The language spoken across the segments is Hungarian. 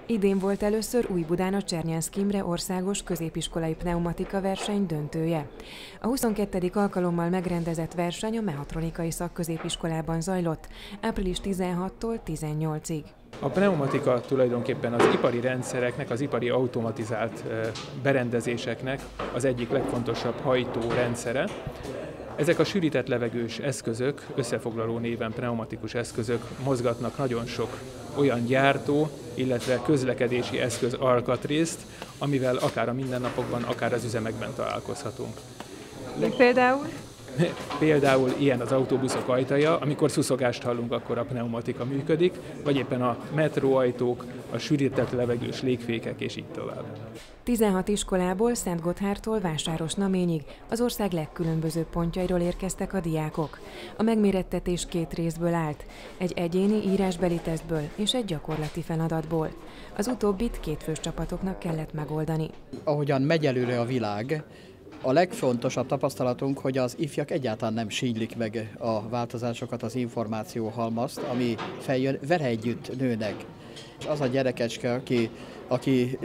Idén volt először Újbudán a Csernyánszky Imre országos középiskolai pneumatika verseny döntője. A 22. alkalommal megrendezett verseny a Mehatronikai Szakközépiskolában zajlott, április 16-tól 18-ig. A pneumatika tulajdonképpen az ipari rendszereknek, az ipari automatizált berendezéseknek az egyik legfontosabb hajtó rendszere. Ezek a sűrített levegős eszközök, összefoglaló néven pneumatikus eszközök mozgatnak nagyon sok olyan gyártó, illetve közlekedési eszköz alkatrészt, amivel akár a mindennapokban, akár az üzemekben találkozhatunk. Például? Például ilyen az autóbuszok ajtaja, amikor szuszogást hallunk, akkor a pneumatika működik, vagy éppen a metróajtók, a sűrített levegős légfékek és így tovább. 16 iskolából, Szentgotthártól Vásárosnaményig az ország legkülönbözőbb pontjairól érkeztek a diákok. A megmérettetés 2 részből állt, egy egyéni írásbeli tesztből és egy gyakorlati feladatból. Az utóbbit kétfős csapatoknak kellett megoldani. Ahogyan megy előre a világ, a legfontosabb tapasztalatunk, hogy az ifjak egyáltalán nem sínylik meg a változásokat, az információhalmazt, ami feljön, vele együtt nőnek. És az a gyerekecske, aki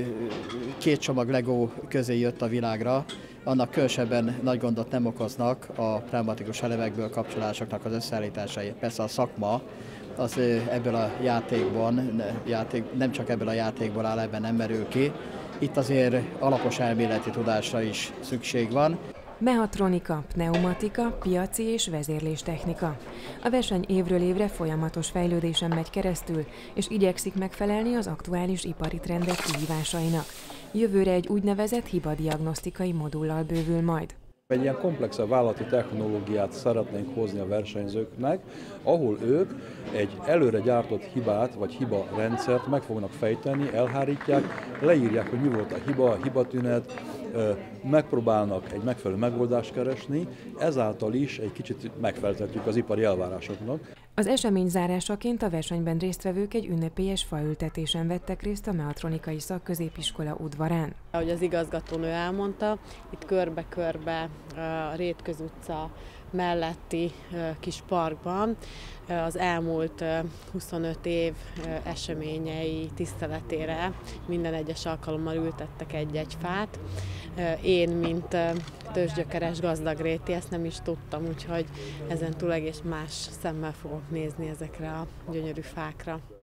2 csomag Lego közé jött a világra, annak különösebben nagy gondot nem okoznak a pneumatikus elemekből kapcsolásoknak az összeállításai. Persze a szakma az ebből a játékban, nem csak ebből a játékból áll, ebben nem merül ki. Itt azért alapos elméleti tudásra is szükség van. Mehatronika, pneumatika, piaci és vezérléstechnika. A verseny évről évre folyamatos fejlődésen megy keresztül, és igyekszik megfelelni az aktuális ipari trendek kihívásainak. Jövőre egy úgynevezett hibadiagnosztikai modullal bővül majd. Egy ilyen komplexebb vállalati technológiát szeretnénk hozni a versenyzőknek, ahol ők egy előre gyártott hibát vagy hibarendszert meg fognak fejteni, elhárítják, leírják, hogy mi volt a hibatünet, megpróbálnak egy megfelelő megoldást keresni, ezáltal is egy kicsit megfeleltetjük az ipari elvárásoknak. Az esemény zárásaként a versenyben résztvevők egy ünnepélyes faültetésen vettek részt a Mehatronikai Szakközépiskola udvarán. Ahogy az igazgatónő elmondta, itt körbe-körbe a Rétköz utca melletti kis parkban az elmúlt 25 év eseményei tiszteletére minden egyes alkalommal ültettek egy-egy fát. Én, mint tőzsgyökeres gazdagréti, ezt nem is tudtam, úgyhogy ezentúl egész más szemmel fogok nézni ezekre a gyönyörű fákra.